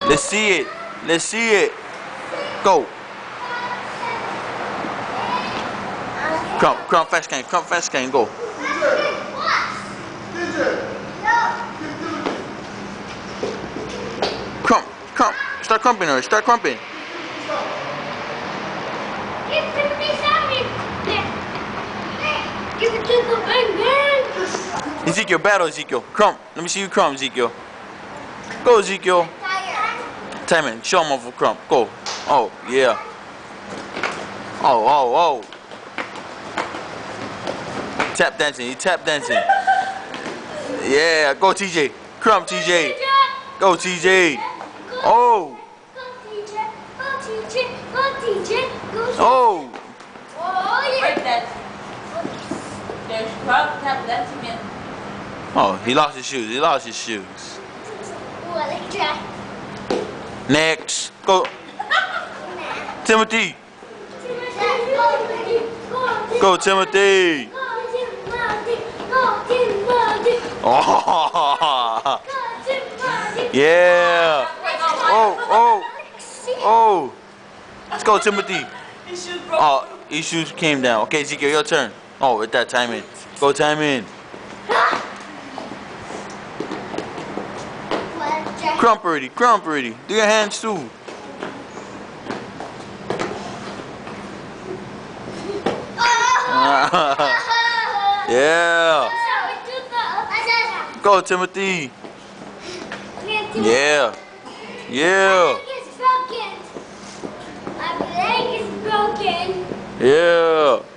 Let's see it. Let's see it. Go. Crump, fast game, go. Crump, start crumping her, start crumping. Ezekiel, battle Ezekiel. Crump, let me see you crump, Ezekiel. Go, Ezekiel. Timon, show him over crump, go. Oh, yeah. Oh. Tap dancing, he tap dancing. Yeah, go TJ. Crump TJ. Go TJ. Oh. Oh. Oh, he lost his shoes. Next. Go. Timothy. Go Timothy. Oh. Yeah. Oh. Let's go Timothy. Oh, his shoes came down. Okay, Ezekiel, your turn. Oh, with that time in. Go time in. Crump already. Do your hands too. Yeah. Go Timothy. Yeah. My leg is broken. Yeah.